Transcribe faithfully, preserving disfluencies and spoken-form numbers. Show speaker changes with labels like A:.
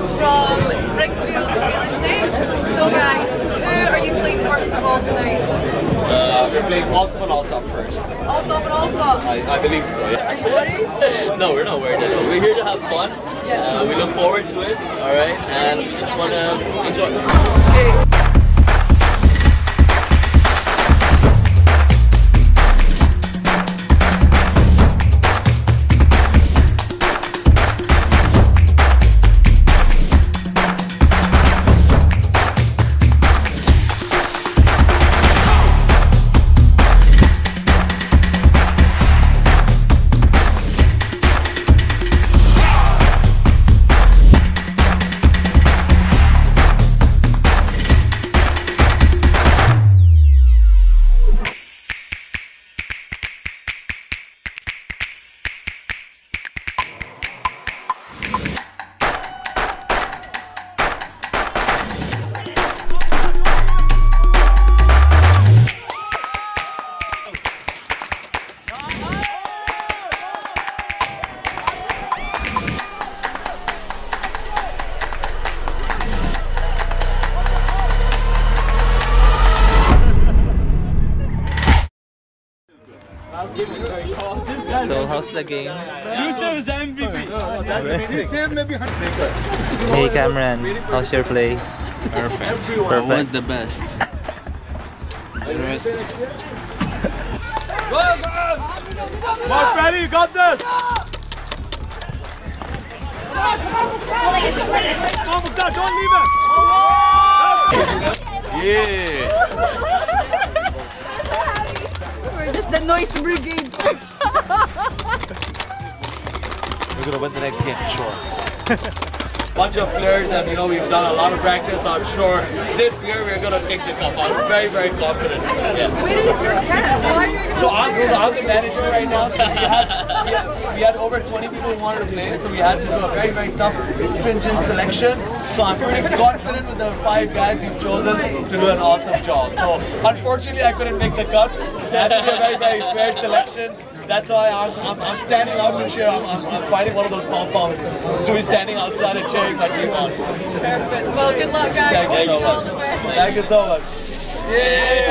A: from Springfield real estate. So guys, who are you playing first of all tonight?
B: Uh, we're playing Allsop and Allsop first.
A: Allsop and Allsop?
B: I, I believe so, yeah.
A: Are you worried?
C: No, we're not worried at all. We're here to have fun.
A: Yeah.
C: Uh, we look forward to it, alright? And we just want to enjoy it.
A: Okay.
D: So how's the game?
B: Yusuf is the M V P. No,
D: Hey Cameron, how's your play?
E: Perfect.
D: Perfect.
E: Was the best. The rest.
B: Go, go! Come on, Freddy, you got this! Come on, God, don't leave it! Yeah!
A: We're just the noise brigade.
B: We're gonna win the next game for sure. Bunch of players, and you know, we've done a lot of practice. I'm sure this year we're gonna take the cup. I'm very, very confident. Yeah.
A: Where is your cat? Why are you
B: So I'm, so I'm the manager right now. So we had, we had we had over twenty people who wanted to play, so we had to do a very, very tough, stringent selection. So I'm pretty confident with the five guys you've chosen to do an awesome job. So unfortunately, I couldn't make the cut. It had to be a very, very fair selection. That's why I'm, I'm, I'm standing out and cheer. I'm, I'm, I'm finding one of those pom-poms to be standing outside and cheering my team on.
A: perfect? Well, good luck, guys.
B: Thank you so
A: All the
B: much.
A: best.
B: Thank you so much. Yeah.